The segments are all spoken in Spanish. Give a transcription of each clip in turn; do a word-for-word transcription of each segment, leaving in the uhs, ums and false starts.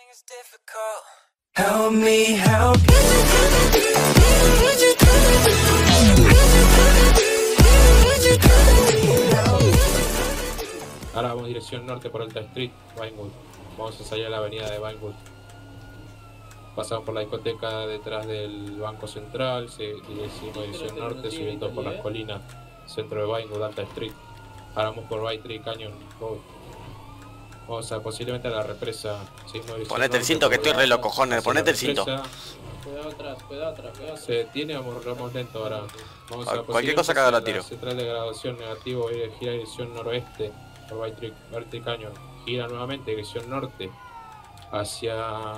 is difficult. Help me help you. Ahora vamos dirección norte por Alta Street, Vinewood. Vamos a salir a la avenida de Vinewood. Pasamos por la discoteca detrás del Banco Central, seguimos dirección norte, subiendo por las colinas, centro de Vinewood, Alta Street. Ahora vamos por White Tree Canyon Road. Vamos a posiblemente a la represa. Ponete el cinto que estoy re loco, cojones, ponete el cinto. Cuidado atrás, cuidado atrás, cuidado. Se detiene, vamos, vamos lento ahora. Vamos a cualquier cosa que haga la tiro. Central de graduación negativo, gira dirección noroeste por White Tree, White Tree Canyon. Gira nuevamente dirección norte hacia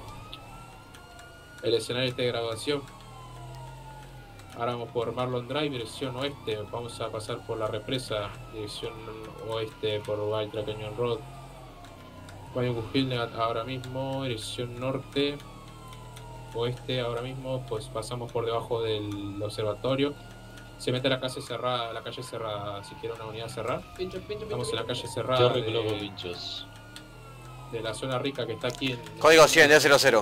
el escenario este de graduación. Ahora vamos por Marlon Drive, dirección oeste. Vamos a pasar por la represa, dirección oeste por White Tree Canyon Road. Vinewood Hill ahora mismo, dirección norte, oeste ahora mismo, pues pasamos por debajo del observatorio. Se mete la calle cerrada, la calle cerrada, si quiere una unidad cerrada. Pincho, pincho, Estamos pincho, en la pincho. calle cerrada Yo recoloco de, pinchos. de la zona rica que está aquí en... Código cien, D cero cero.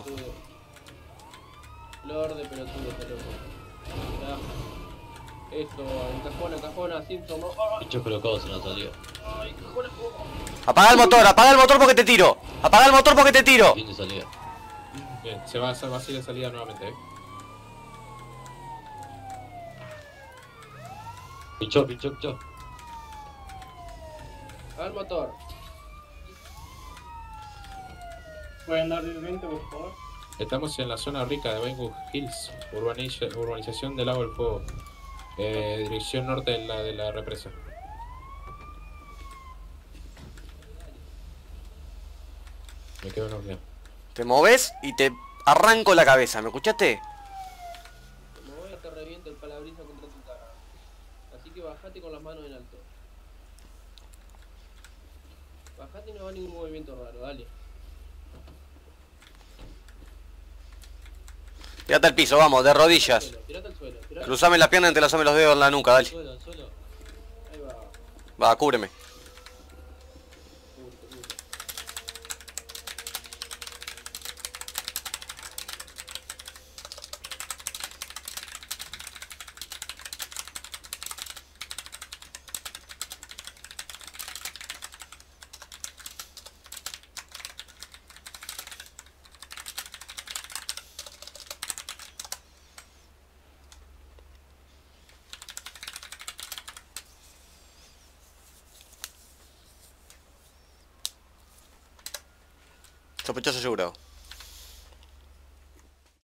Lord de pelotudo, está loco. Mirá. Esto, encajona, encajona, síntoma. ¡Ay! Pinchos colocados en la salida. ¡Ay, encajona! ¡Oh! Apaga el motor, apaga el motor porque te tiro. Apaga el motor porque te tiro. Fin de salida. Bien, se va, se va a ir de salida nuevamente, eh. Pinchó, pinchó, pinchó. Al motor. ¿Pueden dar diez veinte, por favor? Estamos en la zona rica de Vinewood Hills, urbaniza, urbanización del Lago del Fuego. Eh, dirección norte de la, de la represa. Me quedo noqueado. Te moves y te arranco la cabeza, ¿me escuchaste? Como voy a te reviento el palabrisa contra tu cara. Así que bajate con las manos en alto. Bajate y no va ningún movimiento raro, dale. Tirate al piso, vamos, de rodillas. Suelo, tirate al suelo, tirate. Cruzame las piernas, entrelazame los dedos en la nuca, dale. Suelo, suelo. Ahí va. Va, cúbreme. Curte, curte. Sospechoso asegurado.